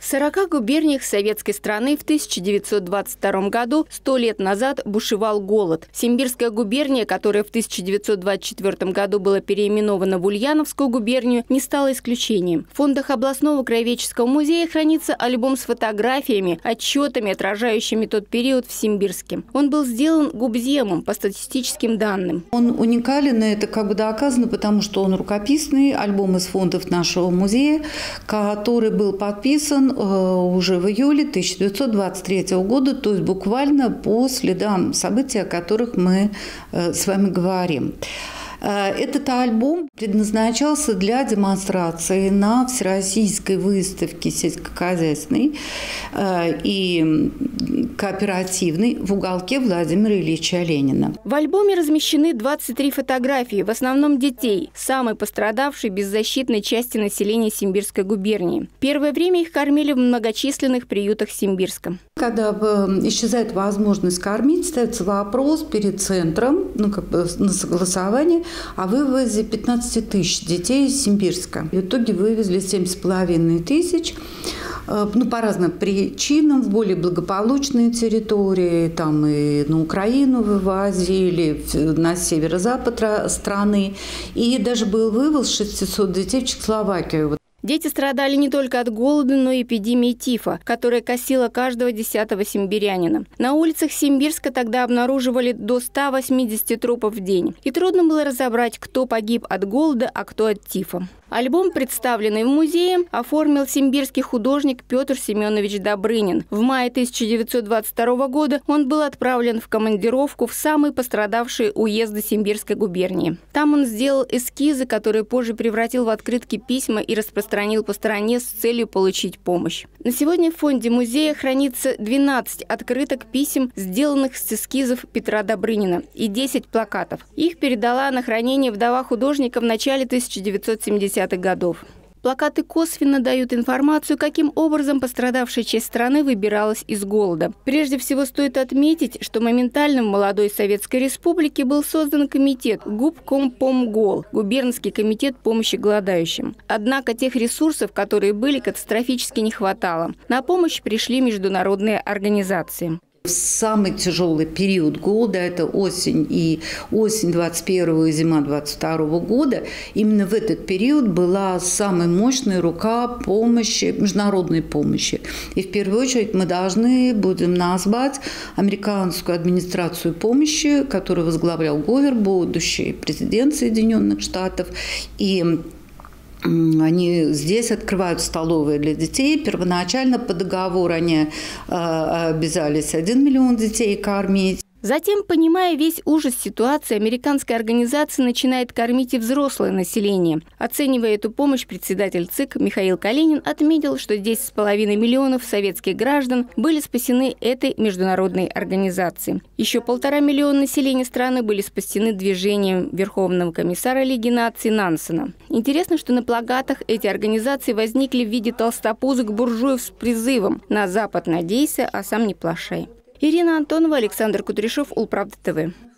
В 40 губерниях советской страны в 1922 году, 100 лет назад, бушевал голод. Симбирская губерния, которая в 1924 году была переименована в Ульяновскую губернию, не стала исключением. В фондах областного краеведческого музея хранится альбом с фотографиями, отчетами, отражающими тот период в Симбирске. Он был сделан губземом по статистическим данным. Он уникален, и это доказано, потому что он рукописный альбом из фондов нашего музея, который был подписан уже в июле 1923 года, то есть буквально по следам событий, о которых мы с вами говорим. Этот альбом предназначался для демонстрации на всероссийской выставке сельскохозяйственной и кооперативной в уголке Владимира Ильича Ленина. В альбоме размещены 23 фотографии, в основном детей, самой пострадавшей беззащитной части населения Симбирской губернии. Первое время их кормили в многочисленных приютах Симбирска. Когда исчезает возможность кормить, ставится вопрос перед центром, на согласование о вывозе 15 тысяч детей из Симбирска. В итоге вывезли 7,5 тысяч. По разным причинам, в более благополучные территории, там и на Украину вывозили, на северо-запад страны. И даже был вывоз 600 детей в Чехословакию. Дети страдали не только от голода, но и эпидемии тифа, которая косила каждого 10-го симбирянина. На улицах Симбирска тогда обнаруживали до 180 трупов в день. И трудно было разобрать, кто погиб от голода, а кто от тифа. Альбом, представленный в музее, оформил симбирский художник Петр Семенович Добрынин. В мае 1922 года он был отправлен в командировку в самые пострадавшие уезды Симбирской губернии. Там он сделал эскизы, которые позже превратил в открытки письма и распространил по стране с целью получить помощь. На сегодня в фонде музея хранится 12 открыток писем, сделанных с эскизов Петра Добрынина, и 10 плакатов. Их передала на хранение вдова художника в начале 1970-х годов. Плакаты косвенно дают информацию, каким образом пострадавшая часть страны выбиралась из голода. Прежде всего стоит отметить, что моментально в молодой Советской Республике был создан комитет Губкомпомгол, губернский комитет помощи голодающим. Однако тех ресурсов, которые были, катастрофически не хватало. На помощь пришли международные организации. В самый тяжелый период голода, это осень 21 и зима 22 года, именно в этот период была самая мощная рука помощи, международной помощи. И в первую очередь мы будем назвать американскую администрацию помощи, которую возглавлял Говер, будущий президент Соединенных Штатов. И они здесь открывают столовые для детей. Первоначально по договору они обязались 1 миллион детей кормить. Затем, понимая весь ужас ситуации, американская организация начинает кормить и взрослое население. Оценивая эту помощь, председатель ЦИК Михаил Калинин отметил, что 10,5 миллионов советских граждан были спасены этой международной организацией. Еще 1,5 миллиона населения страны были спасены движением Верховного комиссара Лиги наций Нансена. Интересно, что на плакатах эти организации возникли в виде толстопузых буржуев с призывом «На Запад надейся, а сам не плашай». Ирина Антонова, Александр Кудряшов, Улправда ТВ.